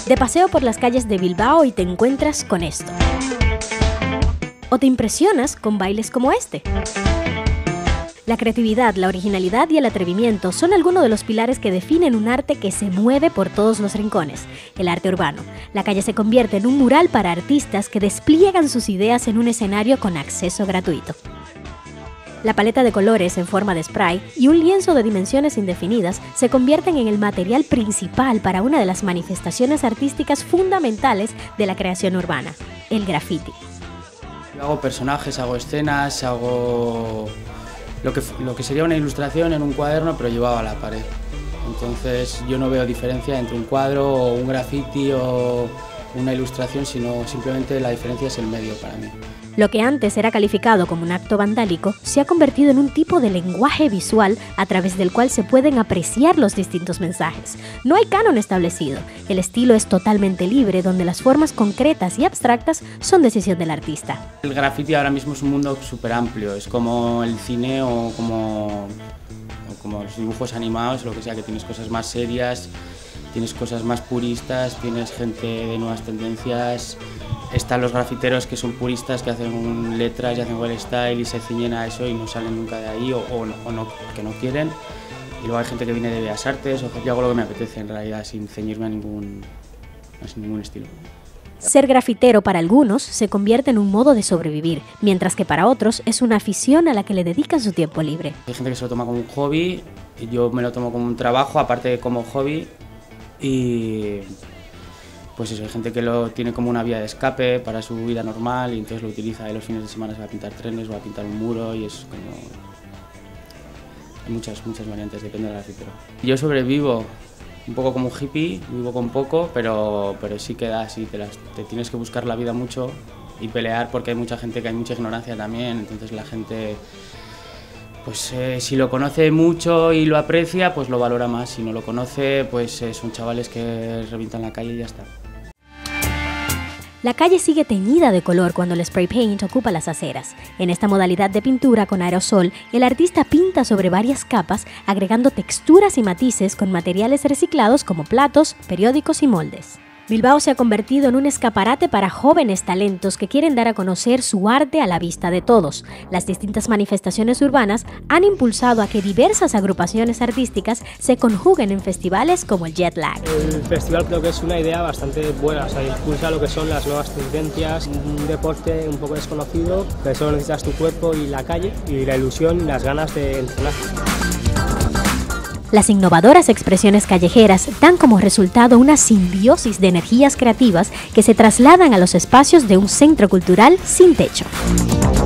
De paseo por las calles de Bilbao y te encuentras con esto. O te impresionas con bailes como este. La creatividad, la originalidad y el atrevimiento son algunos de los pilares que definen un arte que se mueve por todos los rincones, el arte urbano. La calle se convierte en un mural para artistas que despliegan sus ideas en un escenario con acceso gratuito. La paleta de colores en forma de spray y un lienzo de dimensiones indefinidas se convierten en el material principal para una de las manifestaciones artísticas fundamentales de la creación urbana, el graffiti. Yo hago personajes, hago escenas, hago lo que sería una ilustración en un cuaderno, pero llevado a la pared. Entonces yo no veo diferencia entre un cuadro o un graffiti o una ilustración, sino simplemente la diferencia es el medio para mí. Lo que antes era calificado como un acto vandálico se ha convertido en un tipo de lenguaje visual a través del cual se pueden apreciar los distintos mensajes. No hay canon establecido. El estilo es totalmente libre, donde las formas concretas y abstractas son decisión del artista. El graffiti ahora mismo es un mundo súper amplio, es como el cine o como los dibujos animados, lo que sea, que tienes cosas más serias, tienes cosas más puristas, tienes gente de nuevas tendencias. Están los grafiteros que son puristas, que hacen letras y hacen well style y se ciñen a eso y no salen nunca de ahí o no, que no quieren. Y luego hay gente que viene de Bellas Artes, o yo hago lo que me apetece en realidad, sin ceñirme a ningún estilo. Ser grafitero para algunos se convierte en un modo de sobrevivir, mientras que para otros es una afición a la que le dedican su tiempo libre. Hay gente que se lo toma como un hobby, y yo me lo tomo como un trabajo, aparte de como hobby, y pues eso, hay gente que lo tiene como una vía de escape para su vida normal y entonces lo utiliza y los fines de semana se va a pintar trenes, va a pintar un muro y es como... Hay muchas variantes, depende del grafitero. Yo sobrevivo un poco como un hippie, vivo con poco, pero sí que da así, te tienes que buscar la vida mucho y pelear porque hay mucha gente que hay mucha ignorancia también, entonces la gente... Pues si lo conoce mucho y lo aprecia, pues lo valora más. Si no lo conoce, pues son chavales que revientan la calle y ya está. La calle sigue teñida de color cuando el spray paint ocupa las aceras. En esta modalidad de pintura con aerosol, el artista pinta sobre varias capas, agregando texturas y matices con materiales reciclados como platos, periódicos y moldes. Bilbao se ha convertido en un escaparate para jóvenes talentos que quieren dar a conocer su arte a la vista de todos. Las distintas manifestaciones urbanas han impulsado a que diversas agrupaciones artísticas se conjuguen en festivales como el Jet Lag. El festival creo que es una idea bastante buena, o sea, impulsa lo que son las nuevas tendencias, un deporte un poco desconocido, que solo necesitas tu cuerpo y la calle, y la ilusión y las ganas de entrenar. Las innovadoras expresiones callejeras dan como resultado una simbiosis de energías creativas que se trasladan a los espacios de un centro cultural sin techo.